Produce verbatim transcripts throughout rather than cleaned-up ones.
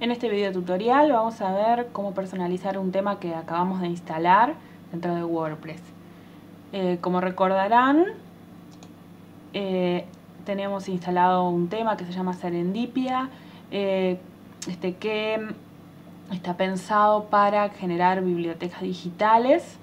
En este video tutorial vamos a ver cómo personalizar un tema que acabamos de instalar dentro de WordPress. Eh, como recordarán, eh, tenemos instalado un tema que se llama Serendipia, eh, este, que está pensado para generar bibliotecas digitales.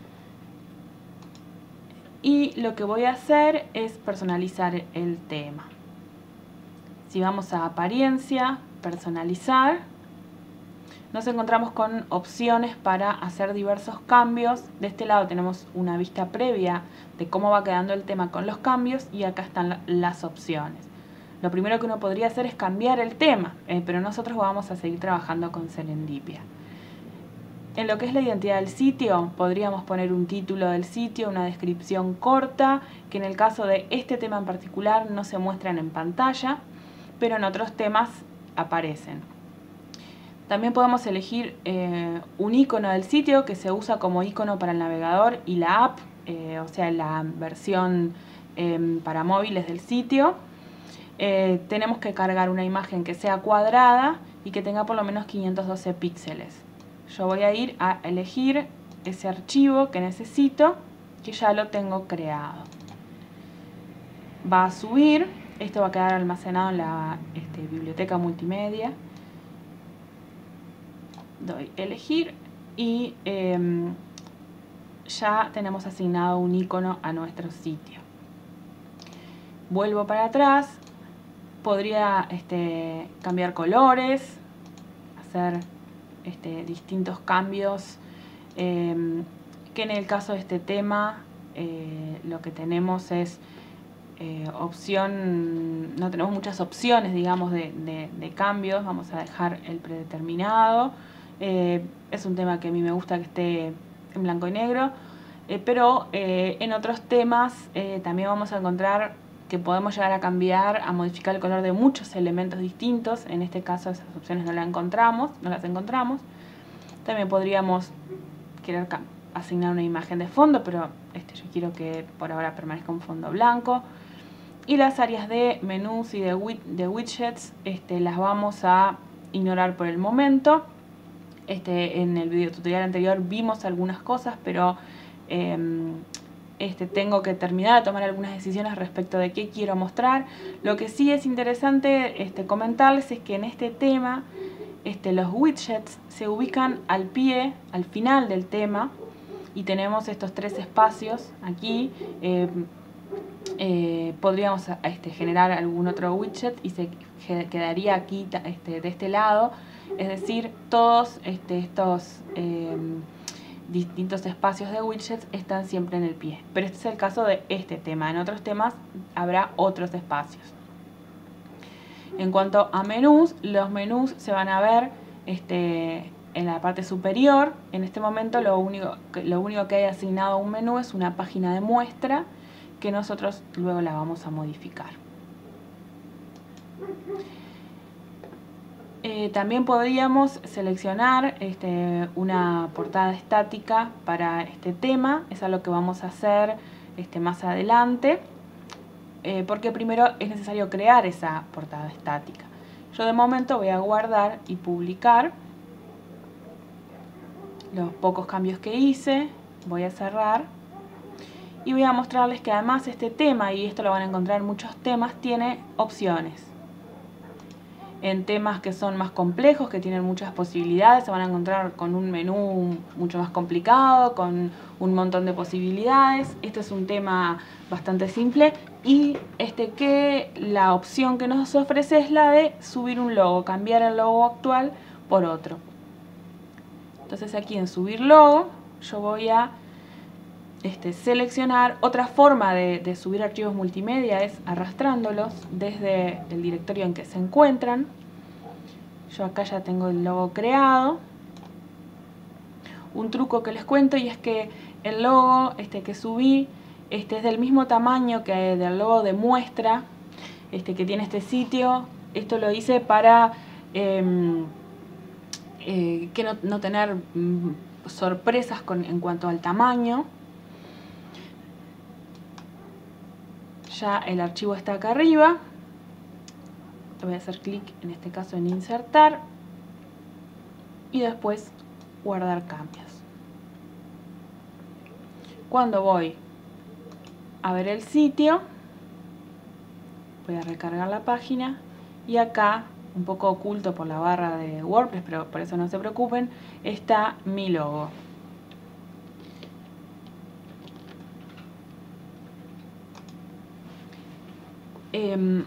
Y lo que voy a hacer es personalizar el tema. Si vamos a apariencia, personalizar, nos encontramos con opciones para hacer diversos cambios. De este lado tenemos una vista previa de cómo va quedando el tema con los cambios y acá están las opciones. Lo primero que uno podría hacer es cambiar el tema, eh, pero nosotros vamos a seguir trabajando con Serendipia. En lo que es la identidad del sitio, podríamos poner un título del sitio, una descripción corta, que en el caso de este tema en particular no se muestran en pantalla, pero en otros temas aparecen. También podemos elegir eh, un icono del sitio que se usa como icono para el navegador y la app, eh, o sea, la versión eh, para móviles del sitio. Eh, tenemos que cargar una imagen que sea cuadrada y que tenga por lo menos quinientos doce píxeles. Yo voy a ir a elegir ese archivo que necesito, que ya lo tengo creado. Va a subir, esto va a quedar almacenado en la este, biblioteca multimedia. Doy elegir y eh, ya tenemos asignado un icono a nuestro sitio. Vuelvo para atrás, podría este, cambiar colores, hacer este, distintos cambios, eh, que en el caso de este tema eh, lo que tenemos es eh, opción, no tenemos muchas opciones, digamos, de, de, de cambios. Vamos a dejar el predeterminado. Eh, es un tema que a mí me gusta que esté en blanco y negro, eh, pero eh, en otros temas eh, también vamos a encontrar que podemos llegar a cambiar, a modificar el color de muchos elementos distintos. En este caso esas opciones no las encontramos, no las encontramos. También podríamos querer asignar una imagen de fondo, pero este, yo quiero que por ahora permanezca un fondo blanco. Y las áreas de menús y de, de widgets este, las vamos a ignorar por el momento. Este, en el video tutorial anterior vimos algunas cosas, pero eh, este, tengo que terminar de tomar algunas decisiones respecto de qué quiero mostrar. Lo que sí es interesante este, comentarles es que en este tema este, los widgets se ubican al pie, al final del tema, y tenemos estos tres espacios aquí. Eh, eh, podríamos este, generar algún otro widget y se quedaría aquí este, de este lado. Es decir, todos este, estos eh, distintos espacios de widgets están siempre en el pie. Pero este es el caso de este tema. En otros temas habrá otros espacios. En cuanto a menús, los menús se van a ver este, en la parte superior. En este momento lo único, lo único que hay asignado a un menú es una página de muestra que nosotros luego la vamos a modificar. Eh, también podríamos seleccionar este, una portada estática para este tema. Es algo que vamos a hacer este, más adelante, eh, porque primero es necesario crear esa portada estática. Yo de momento voy a guardar y publicar los pocos cambios que hice. Voy a cerrar y voy a mostrarles que además este tema, y esto lo van a encontrar en muchos temas, tiene opciones. En temas que son más complejos, que tienen muchas posibilidades, se van a encontrar con un menú mucho más complicado, con un montón de posibilidades. Este es un tema bastante simple y este que la opción que nos ofrece es la de subir un logo, cambiar el logo actual por otro. Entonces aquí en subir logo yo voy a este, seleccionar. Otra forma de, de subir archivos multimedia es arrastrándolos desde el directorio en que se encuentran. Yo acá ya tengo el logo creado. Un truco que les cuento y es que el logo este, que subí este, es del mismo tamaño que del logo de muestra este, que tiene este sitio. Esto lo hice para eh, eh, que no, no tener mm, sorpresas con, en cuanto al tamaño. Ya el archivo está acá arriba. Voy a hacer clic en este caso en insertar. y después guardar cambios. Cuando voy a ver el sitio, voy a recargar la página y acá, un poco oculto por la barra de WordPress, pero por eso no se preocupen, está mi logo. Eh,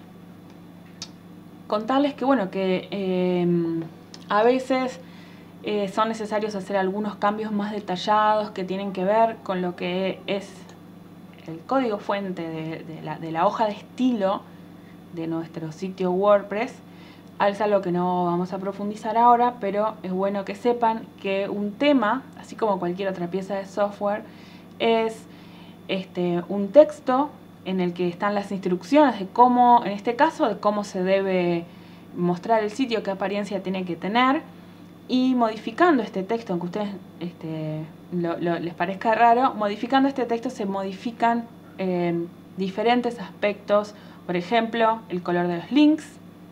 contarles que bueno, que eh, a veces eh, son necesarios hacer algunos cambios más detallados que tienen que ver con lo que es el código fuente de, de, la, de la hoja de estilo de nuestro sitio WordPress. Es algo que no vamos a profundizar ahora, pero es bueno que sepan que un tema, así como cualquier otra pieza de software, es este, un texto en el que están las instrucciones de cómo, en este caso, de cómo se debe mostrar el sitio, qué apariencia tiene que tener, y modificando este texto, aunque a ustedes este, lo, lo, les parezca raro, modificando este texto se modifican eh, diferentes aspectos, por ejemplo, el color de los links.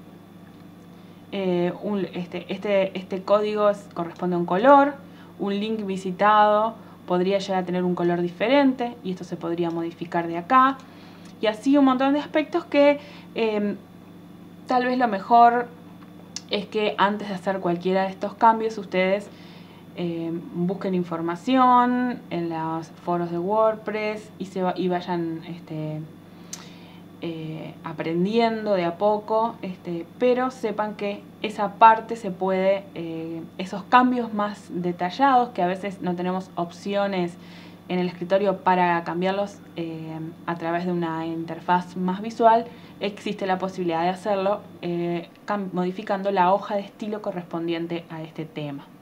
Eh, un, este, este, este código corresponde a un color, un link visitado podría llegar a tener un color diferente y esto se podría modificar de acá, y así un montón de aspectos que eh, tal vez lo mejor es que antes de hacer cualquiera de estos cambios ustedes eh, busquen información en los foros de WordPress y, se va, y vayan este, eh, aprendiendo de a poco, este, pero sepan que esa parte se puede, eh, esos cambios más detallados que a veces no tenemos opciones en el escritorio para cambiarlos eh, a través de una interfaz más visual, existe la posibilidad de hacerlo eh, modificando la hoja de estilo correspondiente a este tema.